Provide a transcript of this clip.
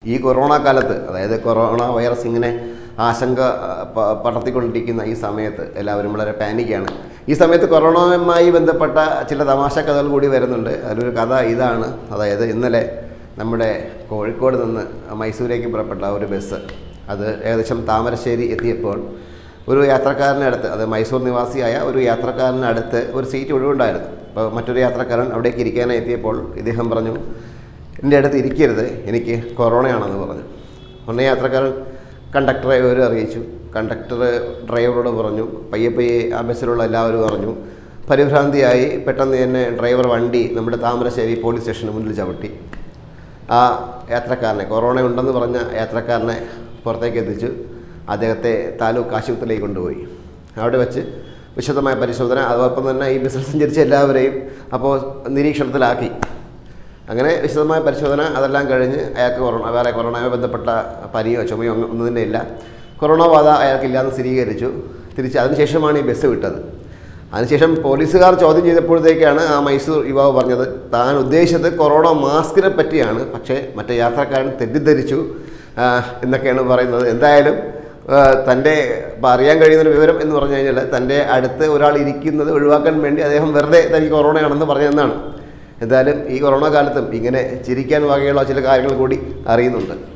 ഈ കൊറോണ കാലത്ത്, അതായത് കൊറോണ വൈറസ് ഇങ്ങനെ ആശങ്ക പടർത്തിക്കൊണ്ടിരിക്കുന്ന ഈ സമയത്ത് എല്ലാവരും വളരെ പാനിക്കാണ്. ഈ സമയത്ത് കൊറോണയുമായി ബന്ധപ്പെട്ട ചില തമാശ കഥകൾ കൂടി വരുന്നുണ്ട്. അതിലൊരു കഥ ഇതാണ്. അതായത് ഇന്നലെ നമ്മുടെ കോഴിക്കോട് നിന്ന് മൈസൂരേക്ക് പുറപ്പെട്ട ഒരു ബസ് അത് ഏകദേശം താമരശ്ശേരി എത്തിയപ്പോൾ ഒരു യാത്രക്കാരനടുത്ത്, അത് മൈസൂർ നിവാസിയായ ഒരു യാത്രക്കാരനടുത്ത് ഒരു സീറ്റ് ഒഴിവുണ്ടായിരുന്നു. അപ്പോൾ മറ്റൊരു യാത്രക്കാരൻ അവിടേക്ക് ഇരിക്കാനായി എത്തിയപ്പോൾ ഇദ്ദേഹം പറഞ്ഞു, എൻ്റെ അടുത്ത് ഇരിക്കരുത്, എനിക്ക് കൊറോണയാണെന്ന് പറഞ്ഞു. ഉടനെ യാത്രക്കാരൻ കണ്ടക്ടറെ വിവരം അറിയിച്ചു. കണ്ടക്ടർ ഡ്രൈവറോട് പറഞ്ഞു, പയ്യെ ആ ബസ്സിലുള്ള എല്ലാവരും അറിഞ്ഞു. പരിഭ്രാന്തിയായി പെട്ടെന്ന് തന്നെ ഡ്രൈവർ വണ്ടി നമ്മുടെ താമരശ്ശേരി പോലീസ് സ്റ്റേഷന് മുന്നിൽ ചവിട്ടി. ആ യാത്രക്കാരനെ, കൊറോണ ഉണ്ടെന്ന് പറഞ്ഞ യാത്രക്കാരനെ പുറത്തേക്ക് എത്തിച്ചു. അദ്ദേഹത്തെ താലൂക്ക് ആശുപത്രിയിലേക്ക് കൊണ്ടുപോയി. അവിടെ വെച്ച് വിശദമായ പരിശോധന, അതോടൊപ്പം തന്നെ ഈ ബസ്സിൽ സഞ്ചരിച്ച എല്ലാവരെയും അപ്പോൾ നിരീക്ഷണത്തിലാക്കി. അങ്ങനെ വിശദമായ പരിശോധന അതെല്ലാം കഴിഞ്ഞ് അയാൾക്ക് വേറെ കൊറോണയുമായി ബന്ധപ്പെട്ട പനിയോ ചുമയോ ഒന്നും തന്നെ ഇല്ല. കൊറോണ ബാധ അയാൾക്കില്ലാന്ന് സ്ഥിരീകരിച്ചു. അതിനുശേഷമാണ് ഈ ബസ് വിട്ടത്. അതിനുശേഷം പോലീസുകാർ ചോദ്യം ചെയ്തപ്പോഴത്തേക്കാണ് ആ മൈസൂർ യുവാവ് പറഞ്ഞത് താൻ ഉദ്ദേശിച്ചത് കൊറോണ മാസ്കിനെ പറ്റിയാണ്, പക്ഷേ മറ്റേ യാത്രക്കാരൻ തെറ്റിദ്ധരിച്ചു എന്നൊക്കെയാണ് പറയുന്നത്. എന്തായാലും തൻ്റെ അറിയാൻ കഴിയുന്നൊരു വിവരം എന്ന് പറഞ്ഞു കഴിഞ്ഞാൽ തൻ്റെ അടുത്ത് ഒരാൾ ഇരിക്കുന്നത് ഒഴിവാക്കാൻ വേണ്ടി അദ്ദേഹം വെറുതെ തനിക്ക് കൊറോണയാണെന്ന് പറഞ്ഞതെന്നാണ്. എന്തായാലും ഈ കൊറോണ കാലത്തും ഇങ്ങനെ ചിരിക്കാൻ വകയുള്ള ചില കാര്യങ്ങൾ കൂടി അറിയുന്നുണ്ട്.